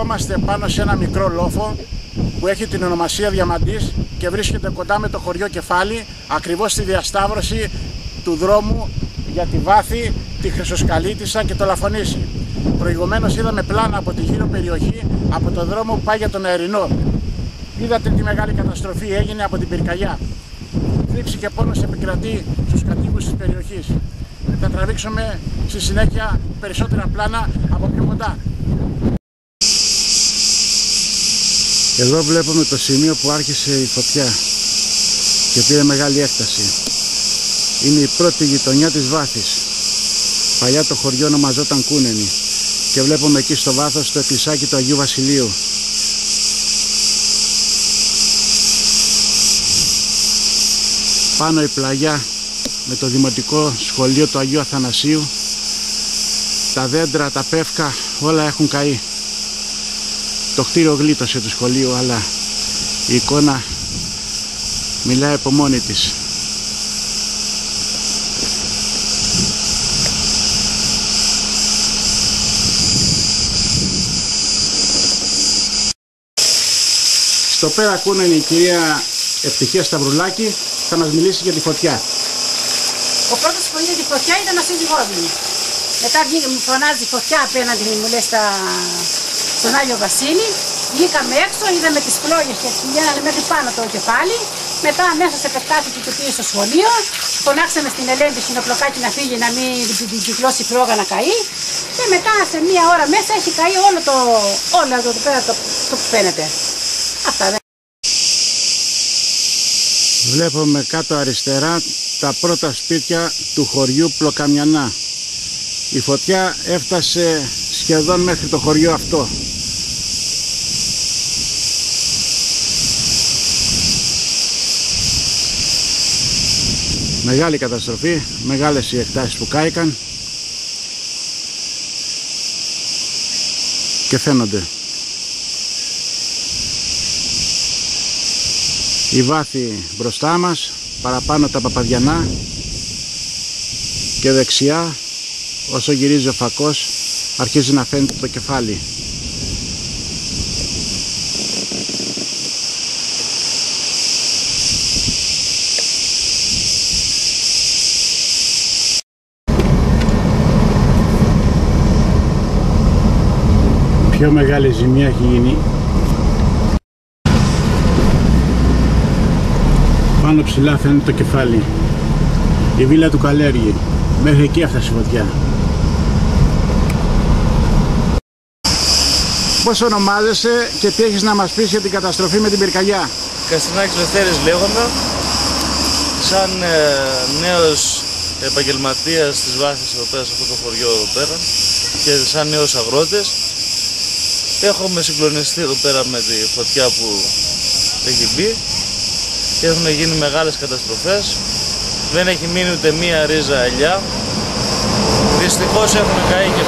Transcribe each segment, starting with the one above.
Βρισκόμαστε πάνω σε ένα μικρό λόφο που έχει την ονομασία Διαμαντής και βρίσκεται κοντά με το χωριό Κεφάλι, ακριβώς στη διασταύρωση του δρόμου για τη Βάθη, τη Χρυσοσκαλίτισσα και το Λαφωνήσι. Προηγουμένως είδαμε πλάνα από τη γύρω περιοχή, από το δρόμο που πάει για τον Αερινό. Είδατε τι μεγάλη καταστροφή έγινε από την πυρκαγιά. Θλίψη και πόνος επικρατεί στους κατοίκους της περιοχής. Θα τραβήξουμε στη συνέχεια περισσότερα πλάνα από πιο κοντά. Εδώ βλέπουμε το σημείο που άρχισε η φωτιά και πήρε μεγάλη έκταση. Είναι η πρώτη γειτονιά της Βάθης. Παλιά το χωριό ονομαζόταν Κούνενη και βλέπουμε εκεί στο βάθος το εκκλησάκι του Αγίου Βασιλείου. Πάνω η πλαγιά με το δημοτικό σχολείο του Αγίου Αθανασίου. Τα δέντρα, τα πεύκα, όλα έχουν καεί. Το κτίριο γλίτωσε του σχολείου, αλλά η εικόνα μιλάει από μόνη της. Στο πέρα Κούνενη η κυρία Ευτυχία Σταυρουλάκη θα μας μιλήσει για τη φωτιά. Ο πρώτος που είδε τη φωτιά ήταν ο σύζυγός μου. Μετά μου φωνάζει φωτιά απέναντι μου, λέει στον Άγιο Βασίλη. Βγήκαμε έξω, είδαμε τις φλόγες και πηγαίνανε μέχρι πάνω το κεφάλι. Μετά αμέσως επεκτάθηκε και πήγε στο σχολείο. Φωνάξαμε στην Ελένη του Συνοπλοκάκη να φύγει, να μην την κυκλώσει η φλόγα να καεί. Και μετά σε μία ώρα μέσα έχει καεί όλο εδώ πέρα το που φαίνεται. Αυτά. Βλέπουμε κάτω αριστερά τα πρώτα σπίτια του χωριού Πλοκαμιανά. Η φωτιά έφτασε σχεδόν μέχρι το χωριό αυτό. Μεγάλη καταστροφή, μεγάλες οι εκτάσεις που κάηκαν και φαίνονται. Η Βάθη μπροστά μας, παραπάνω τα Παπαδιανά και δεξιά όσο γυρίζει ο φακός αρχίζει να φαίνεται το κεφάλι. Πιο μεγάλη ζημιά έχει γίνει πάνω ψηλά, φαίνεται το κεφάλι. Η βίλα του Καλέργη, μέχρι εκεί έφτασε η φωτιά. Πώς ονομάζεσαι και τι έχεις να μας πεις για την καταστροφή με την πυρκαγιά? Καστινάκης Λευτέρης λέγομαι. Σαν νέος επαγγελματίας της Βάθης εδώ πέρα, σε αυτό το χωριό εδώ πέρα, και σαν νέος αγρότης, έχουμε συγκλονιστεί εδώ πέρα με τη φωτιά που έχει μπει και έχουν γίνει μεγάλες καταστροφές. Δεν έχει μείνει ούτε μία ρίζα ελιά. Δυστυχώς έχουν καεί και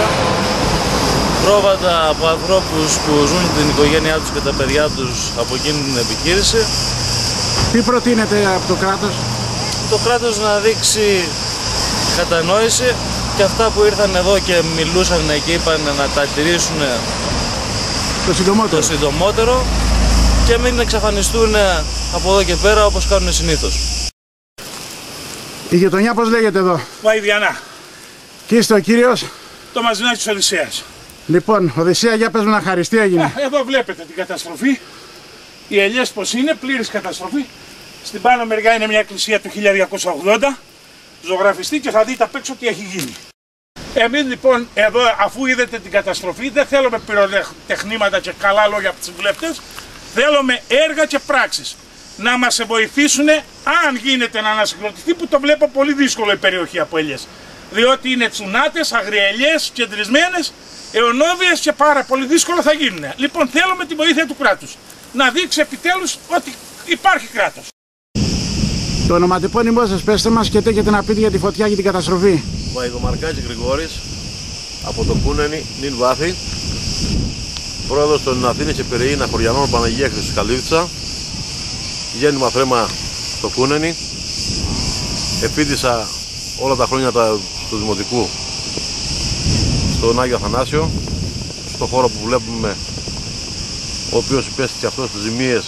πρόβατα από ανθρώπους που ζουν την οικογένειά τους και τα παιδιά τους από εκείνη την επιχείρηση. Τι προτείνεται από το κράτος? Το κράτος να δείξει κατανόηση και αυτά που ήρθαν εδώ και μιλούσαν και είπαν να τα τηρήσουν το συντομότερο και μην εξαφανιστούν από εδώ και πέρα όπως κάνουν συνήθως. Η γειτονιά πώς λέγεται εδώ? Βαϊδιανά. Και είστε ο κύριος? Το Μαζινάκι της Οδυσσέας. Λοιπόν, Οδυσσέα, για πες μου να χαριστεί έγινε. Εδώ βλέπετε την καταστροφή. Οι ελιές πως είναι, πλήρης καταστροφή. Στην πάνω μεριά είναι μια εκκλησία του 1280, ζωγραφιστή, και θα δείτε απ' έξω τι έχει γίνει. Εμείς λοιπόν εδώ, αφού είδατε την καταστροφή, δεν θέλουμε πυροτεχνήματα και καλά λόγια από τους βουλευτές. Θέλουμε έργα και πράξεις να μας βοηθήσουν, αν γίνεται, να ανασυγκροτηθεί, που το βλέπω πολύ δύσκολο η περιοχή από ελιές. Διότι είναι τσουνάτες, αγριελιές, κεντρισμένες, αιωνόβιες και πάρα πολύ δύσκολο θα γίνουν. Λοιπόν, θέλουμε τη βοήθεια του κράτους να δείξει επιτέλους ότι υπάρχει κράτος. Το ονοματεπώνυμό σας πέστε μας και τι έχετε να πείτε για τη φωτιά και την καταστροφή. Βαϊδομαρκάκης Γρηγόρης, από το Κούνενη, νυν Βάθη, πρόεδρος των Αθήνες και Πειραιά Χωριανών Παναγία Χρυσοσκαλίτισσα, γέννημα θρέμα στο Κούνενη. Επίτησα όλα τα χρόνια του Δημοτικού στον Άγιο Αθανάσιο. στο χώρο που βλέπουμε, ο οποίος υπέστη και αυτός τις ζημίες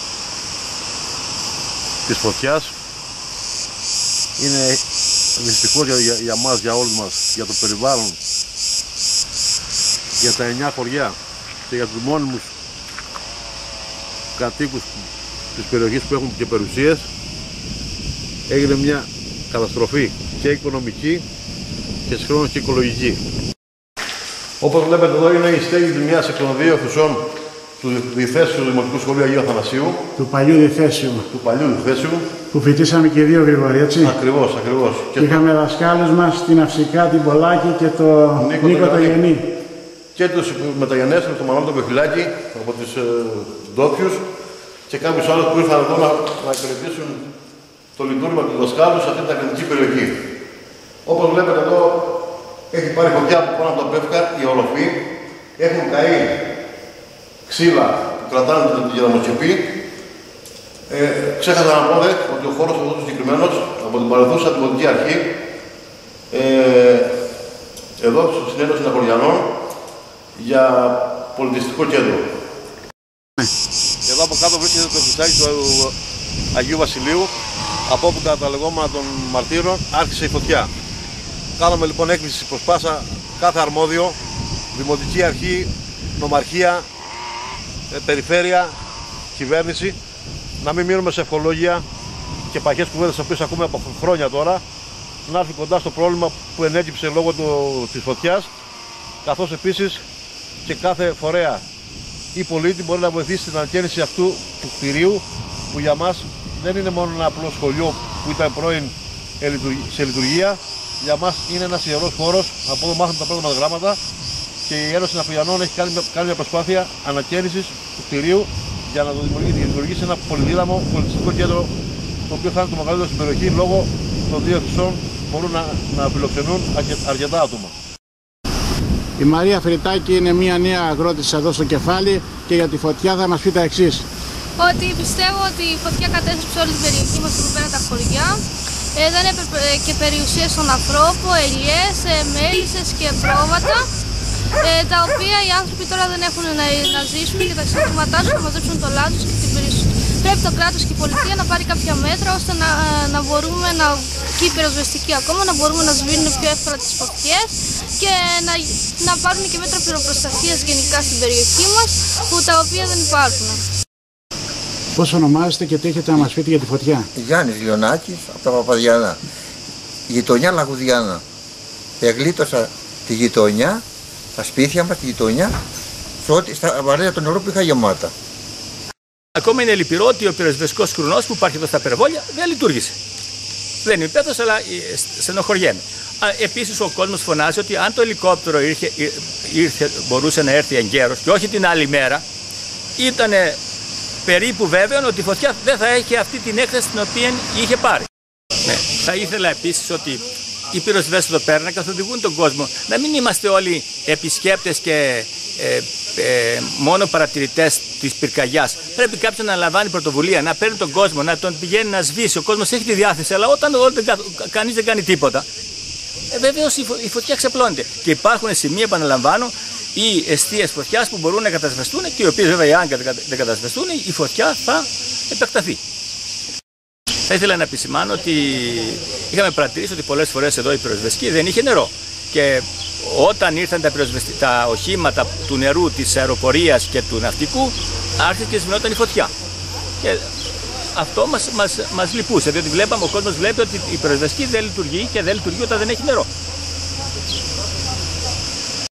της φωτιάς. Είναι δυστυχώς για μας, για όλους μας, για το περιβάλλον, για τα 9 χωριά και για τους μόνιμους κατοίκους της περιοχής που έχουν και περιουσίες. Έγινε μια καταστροφή και οικονομική και συγχρόνως και οικολογική. Όπως βλέπετε εδώ είναι η στέγη μιας εκ των 2 χρυσών του Διθέσιου Δημοτικού Σχολείου Αγίου Αθανασίου. Του παλιού Διθέσιου. Του παλιού Διθέσιου. Που φοιτήσαμε και 2, Γρηγόρη, έτσι. Ακριβώς, ακριβώς. Και είχαμε δασκάλους μας την Αυσικά, την Πολάκη και το Νίκο το Γενή. Και τους μεταγενέστερους, τον Μανώλη τον Πεχυλάκη, από τους ντόπιους και κάποιους άλλους που ήρθαν εδώ να υπηρετήσουν το λειτουργήμα του δασκάλου σε αυτή την ακριτική περιοχή. Όπως βλέπετε εδώ, έχει πάρει φωτιά από πάνω από τα πεύκα, η οροφή, έχουν καεί ξύλα που κρατάνε την γεδαμοσκεπή. Ξέχασα να πω ότι ο χώρος αυτός συγκεκριμένος από την παρελθούσα δημοτική αρχή, εδώ στην Ένωση Ναχωριανών, για πολιτιστικό κέντρο. Εδώ από κάτω βρίσκεται το κουτάκι του Αγίου Βασιλείου, από όπου κατά τα λεγόμενα των μαρτύρων άρχισε η φωτιά. Κάναμε λοιπόν έκκληση προς πάσα κάθε αρμόδιο, δημοτική αρχή, νομαρχία, περιφέρεια, κυβέρνηση, να μην μείνουμε σε ευχολόγια και παχές κουβέντες τις οποίες ακούμε από χρόνια τώρα, να έρθει κοντά στο πρόβλημα που ενέκυψε λόγω της φωτιάς, καθώς επίσης και κάθε φορέα ή πολίτη μπορεί να βοηθήσει στην ανακαίνιση αυτού του κτηρίου, που για μας δεν είναι μόνο ένα απλό σχολείο που ήταν πρώην σε λειτουργία. Για μας είναι ένας ιερός χώρος, από εδώ μάθαμε τα πρώτα μας γράμματα και η Ένωση Ναχωριανών έχει κάνει μια προσπάθεια ανακαίνισης του κτηρίου για να το δημιουργήσει ένα πολυδύναμο πολιτιστικό κέντρο, το οποίο θα είναι το μεγαλύτερο στην περιοχή λόγω των 2 χρυσών που μπορούν να φιλοξενούν αρκετά άτομα. Η Μαρία Φρυτάκη είναι μια νέα αγρότησα εδώ στο Κεφάλι και για τη φωτιά θα μας πει τα εξής. Ότι πιστεύω ότι η φωτιά κατέστρεψε όλη την περιοχή μας εδώ πέρα τα χωριά. Δεν έπρεπε και περιουσίες στον ανθρώπο, ελιές, μέλισσες και πρόβατα, τα οποία οι άνθρωποι τώρα δεν έχουν να ζήσουν και τα εξαρτήματά τους να μαζέψουν το λάδι και την περιουσία. Πρέπει το κράτος και η πολιτεία να πάρει κάποια μέτρα ώστε να μπορούμε και οι πυροσβεστικοί ακόμα να μπορούμε να σβήνουν πιο εύκολα τις φωτιές και να πάρουν και μέτρα πυροπροστασίας γενικά στην περιοχή μας, που τα οποία δεν υπάρχουν. Πώς ονομάζεστε και τι έχετε να μας πείτε για τη φωτιά? Γιάννης Λιονάκης από τα Παπαδιανά, γειτονιά Λαγουδιανά. Εγλίτωσα τη γειτονιά, τα σπίτια μας, τη γειτονιά, στα βαρέλια του νερού που είχα γεμάτα. Ακόμα είναι λυπηρό ότι ο πυροσβεστικός κρουνός που υπάρχει εδώ στα Περβόλια δεν λειτουργήσε. Δεν είναι υπέθος, αλλά στενοχωριέμαι. Επίσης ο κόσμος φωνάζει ότι αν το ελικόπτερο μπορούσε να έρθει εγκαίρος και όχι την άλλη μέρα, ήταν περίπου βέβαιο ότι η φωτιά δεν θα έχει αυτή την έκταση την οποία είχε πάρει. Ναι. Θα ήθελα επίσης ότι οι πυροσβέστες εδώ πέρα να καθοδηγούν τον κόσμο, να μην είμαστε όλοι επισκέπτες και μόνο παρατηρητές της πυρκαγιάς. Πρέπει κάποιος να λαμβάνει πρωτοβουλία, να παίρνει τον κόσμο, να τον πηγαίνει να σβήσει. Ο κόσμος έχει τη διάθεση, αλλά όταν κανείς δεν κάνει τίποτα, βεβαίως η φωτιά ξεπλώνεται. Και υπάρχουν σημεία, επαναλαμβάνω, οι εστίες φωτιάς που μπορούν να κατασβεστούν και οι οποίες βέβαια αν δεν κατασβεστούν, η φωτιά θα επεκταθεί. Θα ήθελα να επισημάνω ότι είχαμε παρατηρήσει ότι πολλές φορές εδώ η πυροσβεστική δεν είχε νερό. Και όταν ήρθαν τα οχήματα του νερού, της αεροπορίας και του ναυτικού, άρχισε και σβηνόταν η φωτιά. Και αυτό μας λυπούσε, διότι ο κόσμος βλέπει ότι η πυροσβεστική δεν λειτουργεί και δεν λειτουργεί όταν δεν έχει νερό.